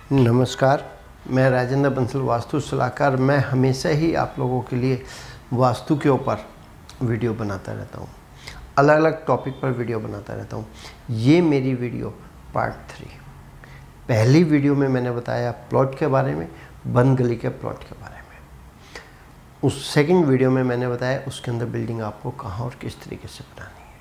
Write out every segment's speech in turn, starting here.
नमस्कार, मैं राजेंद्र बंसल वास्तु सलाहकार। मैं हमेशा ही आप लोगों के लिए वास्तु के ऊपर वीडियो बनाता रहता हूँ, अलग अलग टॉपिक पर वीडियो बनाता रहता हूँ। ये मेरी वीडियो पार्ट 3। पहली वीडियो में मैंने बताया प्लॉट के बारे में, बंद गली के प्लॉट के बारे में। उस सेकंड वीडियो में मैंने बताया उसके अंदर बिल्डिंग आपको कहाँ और किस तरीके से बनानी है।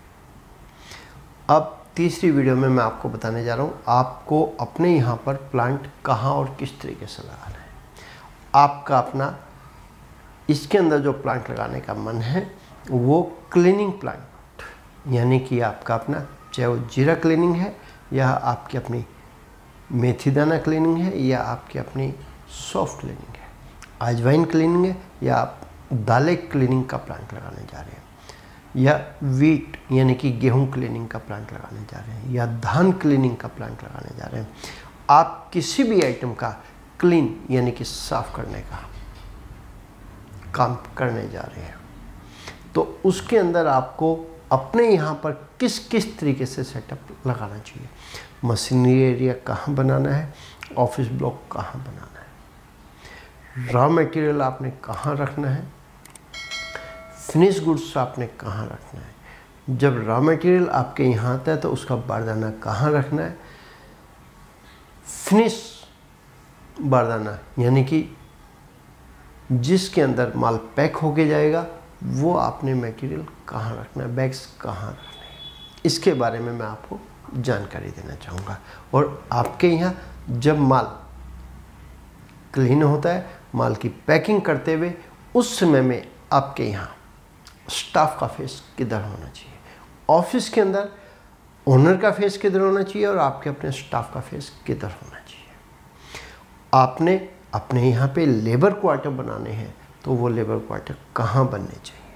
अब तीसरी वीडियो में मैं आपको बताने जा रहा हूँ आपको अपने यहाँ पर प्लांट कहाँ और किस तरीके से लगाना है। आपका अपना इसके अंदर जो प्लांट लगाने का मन है वो क्लीनिंग प्लांट, यानी कि आपका अपना, चाहे वो जीरा क्लीनिंग है या आपकी अपनी मेथी दाना क्लीनिंग है या आपकी अपनी सॉफ्ट क्लीनिंग है, अजवाइन क्लीनिंग है या आप दालें क्लीनिंग का प्लांट लगाने जा रहे हैं, या वीट यानी कि गेहूं क्लीनिंग का प्लांट लगाने जा रहे हैं, या धान क्लीनिंग का प्लांट लगाने जा रहे हैं। आप किसी भी आइटम का क्लीन यानी कि साफ करने का काम करने जा रहे हैं, तो उसके अंदर आपको अपने यहाँ पर किस किस तरीके से सेटअप लगाना चाहिए। मशीनरी एरिया कहाँ बनाना है, ऑफिस ब्लॉक कहाँ बनाना है, रॉ मटेरियल आपने कहाँ रखना है, फिनिश गुड्स आपने कहाँ रखना है। जब रॉ मटेरियल आपके यहाँ आता है तो उसका बारदाना कहाँ रखना है, फिनिश बारदाना यानी कि जिसके अंदर माल पैक होके जाएगा वो आपने मटेरियल कहाँ रखना है, बैग्स कहाँ रखने हैं, इसके बारे में मैं आपको जानकारी देना चाहूँगा। और आपके यहाँ जब माल क्लीन होता है, माल की पैकिंग करते हुए, उस समय में आपके यहाँ स्टाफ का फेस किधर होना चाहिए, ऑफिस के अंदर ओनर का फेस किधर होना चाहिए और आपके अपने स्टाफ का फेस किधर होना चाहिए। आपने अपने यहाँ पे लेबर क्वार्टर बनाने हैं तो वो लेबर क्वार्टर कहाँ बनने चाहिए,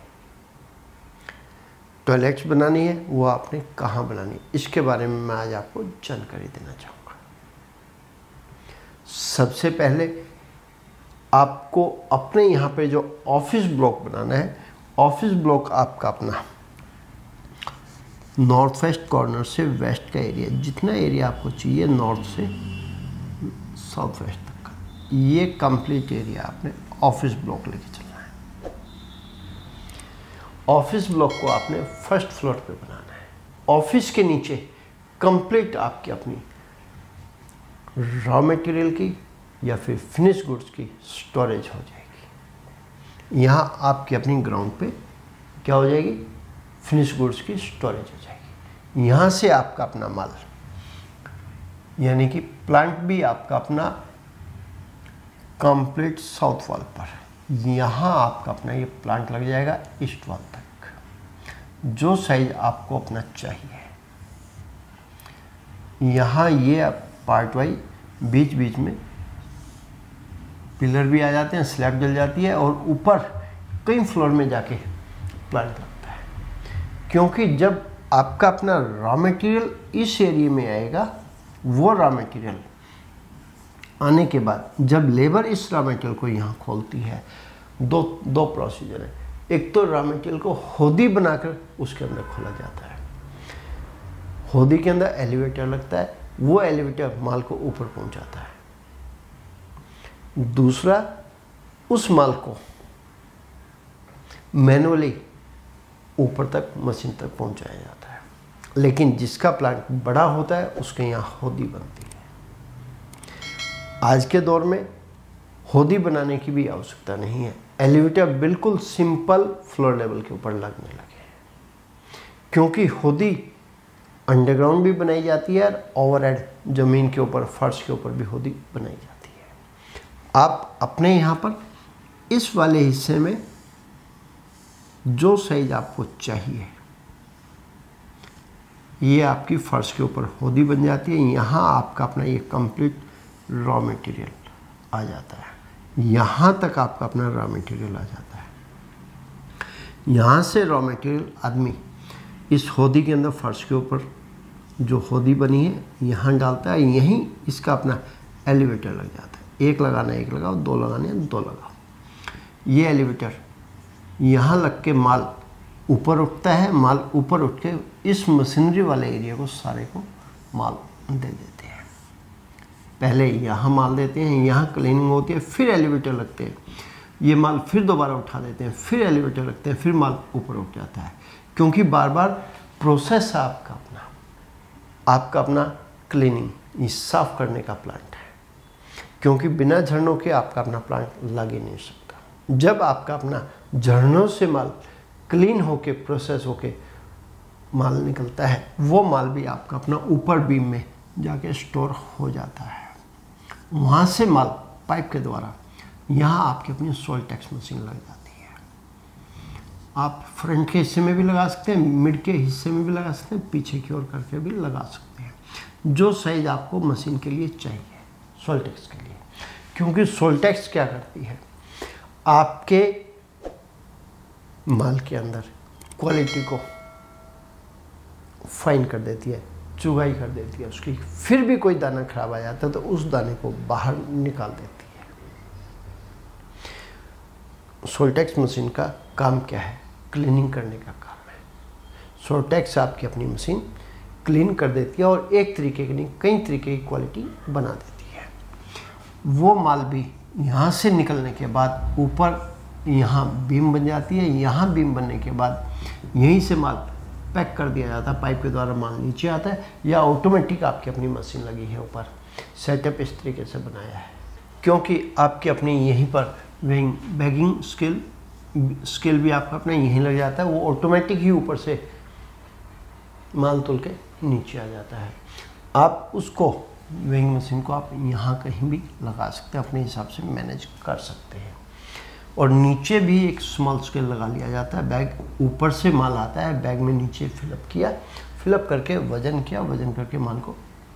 टॉयलेट्स बनानी है वो आपने कहाँ बनानी है, इसके बारे में मैं आज आपको जानकारी देना चाहूँगा। सबसे पहले आपको अपने यहाँ पे जो ऑफिस ब्लॉक बनाना है, ऑफिस ब्लॉक आपका अपना नॉर्थ वेस्ट कॉर्नर से वेस्ट का एरिया, जितना एरिया आपको चाहिए नॉर्थ से साउथ वेस्ट तक का, ये कंप्लीट एरिया आपने ऑफिस ब्लॉक लेके चलना है। ऑफिस ब्लॉक को आपने फर्स्ट फ्लोर पे बनाना है। ऑफिस के नीचे कंप्लीट आपकी अपनी रॉ मटेरियल की या फिर फिनिश गुड्स की स्टोरेज हो जाएगी। यहाँ आपकी अपनी ग्राउंड पे क्या हो जाएगी, फिनिश गुड्स की स्टोरेज हो जाएगी। यहाँ से आपका अपना माल यानी कि प्लांट भी आपका अपना कंप्लीट साउथ वॉल पर, यहाँ आपका अपना ये प्लांट लग जाएगा ईस्ट वॉल तक, जो साइज आपको अपना चाहिए। यहाँ ये पार्ट वाइज बीच बीच में पिलर भी आ जाते हैं, स्लैब जल जाती है और ऊपर कई फ्लोर में जाके प्लांट लगता है। क्योंकि जब आपका अपना रॉ मटेरियल इस एरिया में आएगा, वो रॉ मटेरियल आने के बाद जब लेबर इस रॉ मटेरियल को यहाँ खोलती है, दो प्रोसीजर है। एक तो रॉ मटेरियल को होदी बनाकर उसके अंदर खोला जाता है, होदी के अंदर एलिवेटर लगता है, वो एलिवेटर माल को ऊपर पहुँचाता है। दूसरा, उस माल को मैनुअली ऊपर तक मशीन तक पहुंचाया जाता है, लेकिन जिसका प्लांट बड़ा होता है उसके यहाँ होदी बनती है। आज के दौर में होदी बनाने की भी आवश्यकता नहीं है, एलिवेटर बिल्कुल सिंपल फ्लोर लेवल के ऊपर लगने लगे हैं, क्योंकि होदी अंडरग्राउंड भी बनाई जाती है और ओवरहेड ज़मीन के ऊपर, फर्श के ऊपर भी होदी बनाई जाती है। आप अपने यहाँ पर इस वाले हिस्से में जो साइज आपको चाहिए, ये आपकी फर्श के ऊपर होदी बन जाती है। यहाँ आपका अपना ये कंप्लीट रॉ मटेरियल आ जाता है, यहाँ तक आपका अपना रॉ मटेरियल आ जाता है। यहाँ से रॉ मटेरियल आदमी इस होदी के अंदर फर्श के ऊपर जो होदी बनी है यहाँ डालता है, यहीं इसका अपना एलिवेटर लग जाता है। एक लगाना है एक लगाओ, दो लगाने हैं दो लगाओ। ये एलिवेटर यहाँ लग के माल ऊपर उठता है, माल ऊपर उठ के इस मशीनरी वाले एरिया को सारे को माल दे देते हैं। पहले यहाँ माल देते हैं, यहाँ क्लीनिंग होती है, फिर एलिवेटर लगते हैं, ये माल फिर दोबारा उठा देते हैं, फिर एलिवेटर लगते हैं, फिर माल ऊपर उठ जाता है, क्योंकि बार बार प्रोसेस है आपका अपना क्लीनिंग, ये साफ करने का प्लांट है, क्योंकि बिना झरनों के आपका अपना प्लांट लग ही नहीं सकता। जब आपका अपना झरनों से माल क्लीन होके प्रोसेस होके माल निकलता है, वो माल भी आपका अपना ऊपर बीम में जाके स्टोर हो जाता है। वहाँ से माल पाइप के द्वारा यहाँ आपकी अपनी सोल्टेक्स मशीन लग जाती है। आप फ्रंट के हिस्से में भी लगा सकते हैं, मिड के हिस्से में भी लगा सकते हैं, पीछे की ओर करके भी लगा सकते हैं, जो साइज आपको मशीन के लिए चाहिए सोल्टेक्स के लिए। क्योंकि सोल्टेक्स क्या करती है, आपके माल के अंदर क्वालिटी को फाइन कर देती है, चुगाई कर देती है उसकी, फिर भी कोई दाना खराब आ जाता है तो उस दाने को बाहर निकाल देती है। सोल्टेक्स मशीन का काम क्या है, क्लीनिंग करने का काम है। सोल्टेक्स आपकी अपनी मशीन क्लीन कर देती है और एक तरीके की नहीं कई तरीके की क्वालिटी बना देती है। वो माल भी यहाँ से निकलने के बाद ऊपर यहाँ बीम बन जाती है, यहाँ बीम बनने के बाद यहीं से माल पैक कर दिया जाता है, पाइप के द्वारा माल नीचे आता है, या ऑटोमेटिक आपकी अपनी मशीन लगी है ऊपर। सेटअप इस तरीके से बनाया है क्योंकि आपकी अपनी यहीं पर बैगिंग स्केल भी आपका अपना यहीं लग जाता है, वो ऑटोमेटिक ही ऊपर से माल तोल के नीचे आ जाता है। आप उसको वेइंग मशीन को आप यहाँ कहीं भी लगा सकते हैं, अपने हिसाब से मैनेज कर सकते हैं। और नीचे भी एक स्मॉल स्केल लगा लिया जाता है, बैग ऊपर से माल आता है, बैग में नीचे फिलअप किया, फिलअप करके वजन किया, वजन करके माल को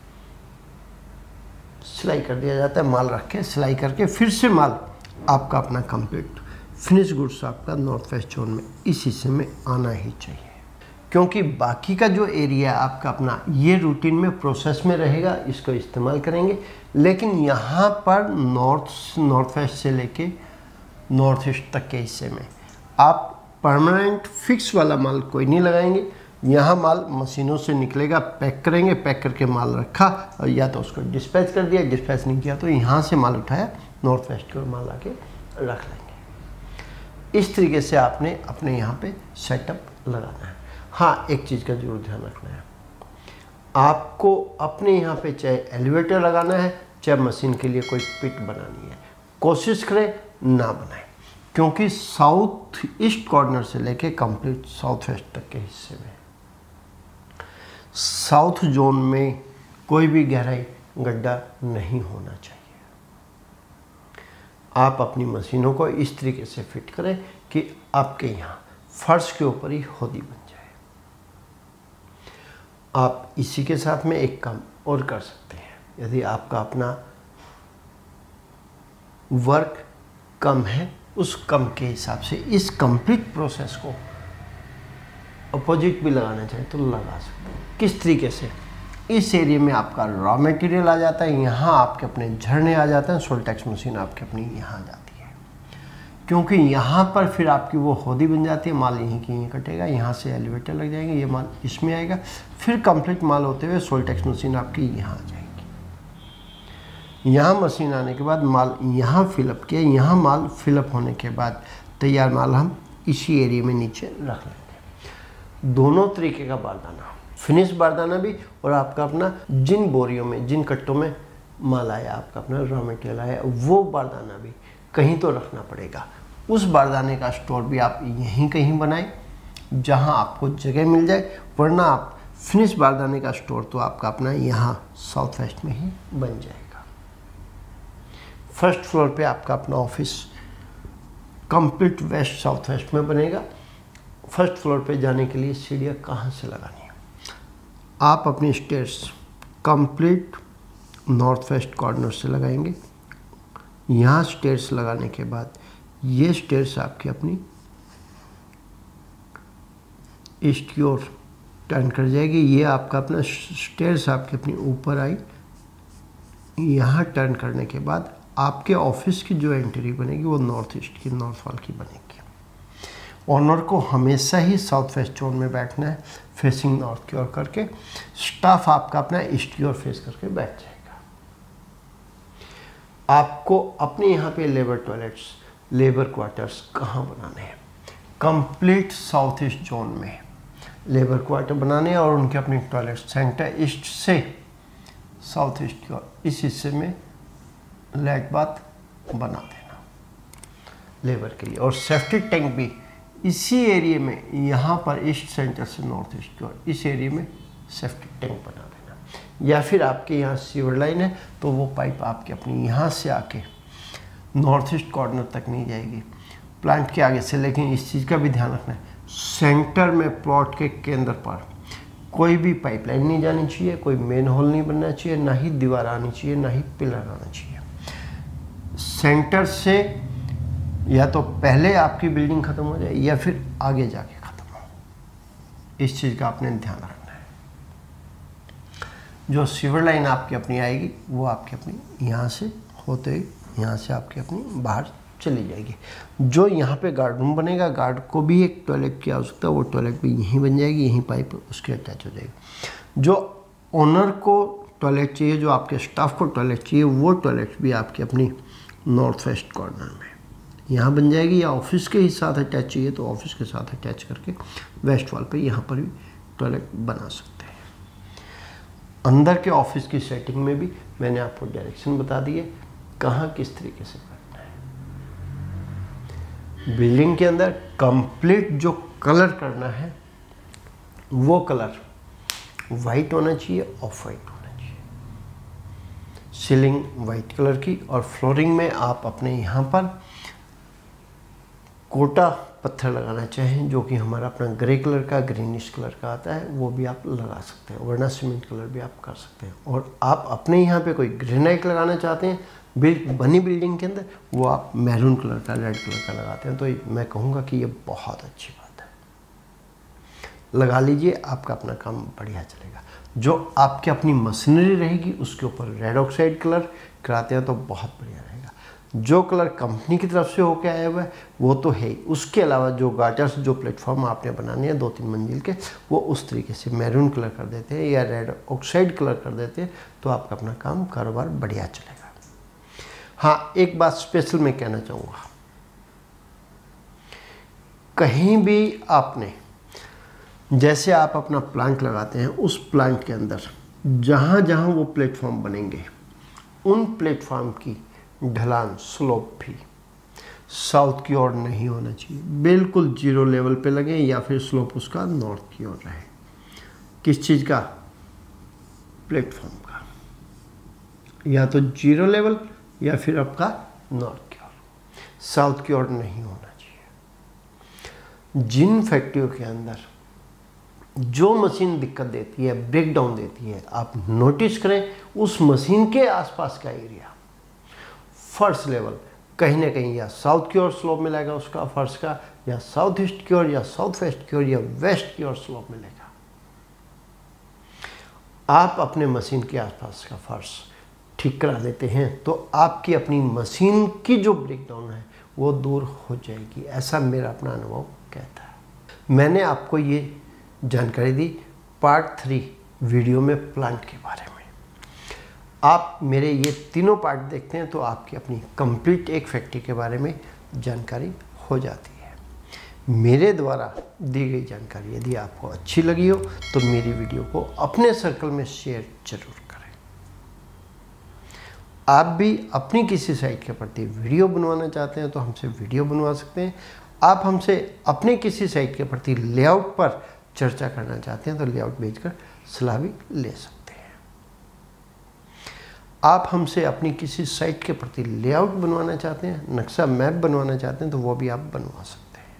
सिलाई कर दिया जाता है, माल रख के सिलाई करके फिर से माल आपका अपना कंप्लीट फिनिश गुड्स आपका नॉर्थ वेस्ट जोन में इस हिस्से में आना ही चाहिए। क्योंकि बाकी का जो एरिया आपका अपना ये रूटीन में प्रोसेस में रहेगा, इसको इस्तेमाल करेंगे, लेकिन यहाँ पर नॉर्थ वेस्ट से लेके नॉर्थ ईस्ट तक के हिस्से में आप परमानेंट फिक्स वाला माल कोई नहीं लगाएंगे। यहाँ माल मशीनों से निकलेगा, पैक करेंगे, पैक करके माल रखा और या तो उसको डिस्पैच कर दिया, डिस्पैच नहीं किया तो यहाँ से माल उठाया, नॉर्थ वेस्ट की ओर माल आके रख लेंगे। इस तरीके से आपने अपने यहाँ पे सेटअप लगाना है। हाँ, एक चीज़ का जरूर ध्यान रखना है, आपको अपने यहाँ पे चाहे एलिवेटर लगाना है, चाहे मशीन के लिए कोई पिट बनानी है, कोशिश करें ना बनाएं, क्योंकि साउथ ईस्ट कॉर्नर से लेके कंप्लीट साउथ वेस्ट तक के हिस्से में साउथ जोन में कोई भी गहराई गड्ढा नहीं होना चाहिए। आप अपनी मशीनों को इस तरीके से फिट करें कि आपके यहाँ फर्श के ऊपर ही होदी बन जाए। आप इसी के साथ में एक काम और कर सकते हैं, यदि आपका अपना वर्क कम है, उस कम के हिसाब से इस कंप्लीट प्रोसेस को अपोजिट भी लगाना चाहे तो लगा सकते हैं। किस तरीके से, इस एरिया में आपका रॉ मटेरियल आ जाता है, यहाँ आपके अपने झरने आ जाते हैं, सोल्टेक्स मशीन आपके अपनी यहाँ आ जाती है, क्योंकि यहाँ पर फिर आपकी वो होदी बन जाती है, माल यहीं की यहीं कटेगा, यहाँ से एलिवेटर लग जाएंगे, ये माल इसमें आएगा, फिर कंप्लीट माल होते हुए सोल्टेक्स मशीन आपकी यहाँ आ जाएगी। यहाँ मशीन आने के बाद माल यहाँ फिलअप किया, यहाँ माल फिलअप होने के बाद तैयार माल हम इसी एरिया में नीचे रख लेंगे। दोनों तरीके का बारदाना, फिनिश बारदाना भी और आपका अपना जिन बोरियों में, जिन कट्टों में माल आया, आपका अपना रॉ मटेरियल आया, वो बारदाना भी कहीं तो रखना पड़ेगा। उस बारदाने का स्टोर भी आप यहीं कहीं बनाएं जहाँ आपको जगह मिल जाए, वरना आप फिनिश बारदाने का स्टोर तो आपका अपना यहाँ साउथ वेस्ट में ही बन जाएगा। फर्स्ट फ्लोर पे आपका अपना office complete west south west में बनेगा। फर्स्ट फ्लोर पे जाने के लिए सीढ़ियाँ कहाँ से लगानी है, आप अपनी stairs complete north west corner से लगाएंगे। यहाँ स्टेयर्स लगाने के बाद ये स्टेयर्स आपकी अपनी ईस्ट की ओर टर्न कर जाएगी। ये आपका अपना स्टेयर्स आपकी अपनी ऊपर आई, यहाँ टर्न करने के बाद आपके ऑफिस की जो एंट्री बनेगी वो नॉर्थ ईस्ट की, नॉर्थ वॉल की बनेगी। ऑनर को हमेशा ही साउथ वेस्ट जोन में बैठना है, फेसिंग नॉर्थ की ओर करके। स्टाफ आपका अपना ईस्ट की ओर फेस करके बैठ जाएगा। आपको अपने यहाँ पे लेबर टॉयलेट्स, लेबर क्वार्टर्स कहाँ बनाने हैं? कंप्लीट साउथ ईस्ट जोन में लेबर क्वार्टर बनाने हैं और उनके अपने टॉयलेट सेंटर ईस्ट से साउथ ईस्ट की ओर इस हिस्से में लैट बाथ बना देना लेबर के लिए। और सेफ्टी टैंक भी इसी एरिया में, यहाँ पर ईस्ट सेंटर से नॉर्थ ईस्ट की ओर इस एरिया में सेफ्टी टैंक बना देना। या फिर आपके यहाँ सीवर लाइन है तो वो पाइप आपके अपनी यहाँ से आके नॉर्थ ईस्ट कॉर्नर तक नहीं जाएगी, प्लांट के आगे से। लेकिन इस चीज़ का भी ध्यान रखना है, सेंटर में प्लॉट के केंद्र पर कोई भी पाइपलाइन नहीं जानी चाहिए, कोई मेन होल नहीं बनना चाहिए, ना ही दीवार आनी चाहिए, ना ही पिलर आना चाहिए। सेंटर से या तो पहले आपकी बिल्डिंग ख़त्म हो जाए या फिर आगे जाके ख़त्म हो, इस चीज़ का आपने ध्यान रखना है। जो सीवर लाइन आपकी अपनी आएगी वो आपकी अपनी यहाँ से होते ही यहाँ से आपकी अपनी बाहर चली जाएगी। जो यहाँ पे गार्ड रूम बनेगा, गार्ड को भी एक टॉयलेट की आवश्यकता है, वो टॉयलेट भी यहीं बन जाएगी, यहीं पाइप उसके अटैच हो जाएगी। जो ओनर को टॉयलेट चाहिए, जो आपके स्टाफ को टॉयलेट चाहिए, वो टॉयलेट भी आपकी अपनी नॉर्थ वेस्ट कॉर्नर में यहाँ बन जाएगी। या ऑफिस के ही साथ अटैच चाहिए तो ऑफिस के साथ अटैच करके वेस्ट वॉल पे यहाँ पर भी टॉयलेट बना सकते हैं। अंदर के ऑफिस की सेटिंग में भी मैंने आपको डायरेक्शन बता दी है कहाँ किस तरीके से करना है। बिल्डिंग के अंदर कंप्लीट जो कलर करना है वो कलर वाइट होना चाहिए, ऑफ वाइट होना चाहिए। सीलिंग वाइट कलर की और फ्लोरिंग में आप अपने यहाँ पर कोटा पत्थर लगाना चाहें जो कि हमारा अपना ग्रे कलर का, ग्रीनिश कलर का आता है, वो भी आप लगा सकते हैं, वरना सीमेंट कलर भी आप कर सकते हैं। और आप अपने यहाँ पे कोई ग्रेनाइट लगाना चाहते हैं बनी बिल्डिंग के अंदर, वो आप मैरून कलर का, रेड कलर का लगाते हैं, तो मैं कहूँगा कि ये बहुत अच्छी बात है। लगा लीजिए, आपका अपना काम बढ़िया चलेगा। जो आपकी अपनी मशीनरी रहेगी उसके ऊपर रेड ऑक्साइड कलर कराते हैं तो बहुत बढ़िया रहेगा। जो कलर कंपनी की तरफ से होके आया हुआ है वो तो है ही, उसके अलावा जो गार्टर्स, जो प्लेटफॉर्म आपने बनाने हैं 2-3 मंजिल के, वो उस तरीके से मैरून कलर कर देते हैं या रेड ऑक्साइड कलर कर देते हैं तो आपका अपना काम कारोबार बढ़िया चलेगा। हाँ, एक बात स्पेशल मैं कहना चाहूँगा, कहीं भी आपने जैसे आप अपना प्लांट लगाते हैं उस प्लांट के अंदर जहाँ जहाँ वो प्लेटफॉर्म बनेंगे उन प्लेटफॉर्म की ढलान, स्लोप भी साउथ की ओर नहीं होना चाहिए, बिल्कुल जीरो लेवल पे लगे, या फिर स्लोप उसका नॉर्थ की ओर रहे। किस चीज़ का? प्लेटफॉर्म का, या तो जीरो लेवल या फिर आपका नॉर्थ की ओर, साउथ की ओर नहीं होना चाहिए। जिन फैक्ट्रियों के अंदर जो मशीन दिक्कत देती है, ब्रेक डाउन देती है, आप नोटिस करें उस मशीन के आसपास का एरिया, फर्श लेवल कहीं ना कहीं या साउथ की ओर स्लोप मिलेगा उसका फर्श का, या साउथ ईस्ट की ओर, या साउथ वेस्ट की ओर, या वेस्ट की ओर स्लोप मिलेगा। आप अपने मशीन के आसपास का फर्श ठीक करा लेते हैं तो आपकी अपनी मशीन की जो ब्रेकडाउन है वो दूर हो जाएगी, ऐसा मेरा अपना अनुभव कहता है। मैंने आपको ये जानकारी दी पार्ट 3 वीडियो में प्लांट के बारे में। आप मेरे ये तीनों पार्ट देखते हैं तो आपकी अपनी कंप्लीट एक फैक्ट्री के बारे में जानकारी हो जाती है। मेरे द्वारा दी गई जानकारी यदि आपको अच्छी लगी हो तो मेरी वीडियो को अपने सर्कल में शेयर जरूर करें। आप भी अपनी किसी साइट के प्रति वीडियो बनवाना चाहते हैं तो हमसे वीडियो बनवा सकते हैं। आप हमसे अपने किसी साइट के प्रति लेआउट पर चर्चा करना चाहते हैं तो लेआउट भेजकर सलाह भी ले सकते हैं। आप हमसे अपनी किसी साइट के प्रति लेआउट बनवाना चाहते हैं, नक्शा मैप बनवाना चाहते हैं तो वो भी आप बनवा सकते हैं।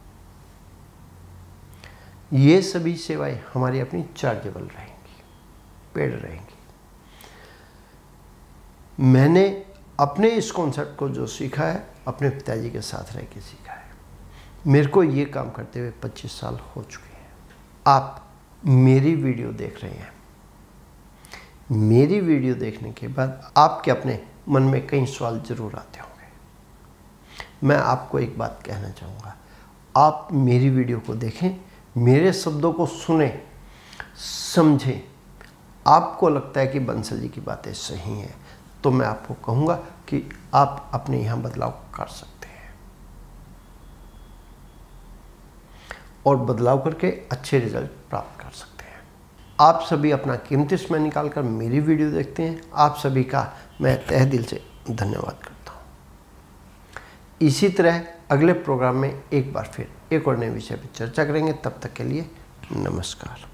ये सभी सेवाएं हमारी अपनी चार्जेबल रहेंगी, पेड रहेंगी। मैंने अपने इस कॉन्सेप्ट को जो सीखा है अपने पिताजी के साथ रह के सीखा है। मेरे को ये काम करते हुए 25 साल हो चुके हैं। आप मेरी वीडियो देख रहे हैं, मेरी वीडियो देखने के बाद आपके अपने मन में कई सवाल जरूर आते होंगे। मैं आपको एक बात कहना चाहूँगा, आप मेरी वीडियो को देखें, मेरे शब्दों को सुने, समझें। आपको लगता है कि बंसल जी की बातें सही हैं तो मैं आपको कहूँगा कि आप अपने यहाँ बदलाव कर सकते हैं और बदलाव करके अच्छे रिजल्ट प्राप्त कर सकते हैं। आप सभी अपना कीमती समय निकालकर मेरी वीडियो देखते हैं। आप सभी का मैं तहे दिल से धन्यवाद करता हूँ। इसी तरह अगले प्रोग्राम में एक बार फिर एक और नए विषय पर चर्चा करेंगे। तब तक के लिए नमस्कार।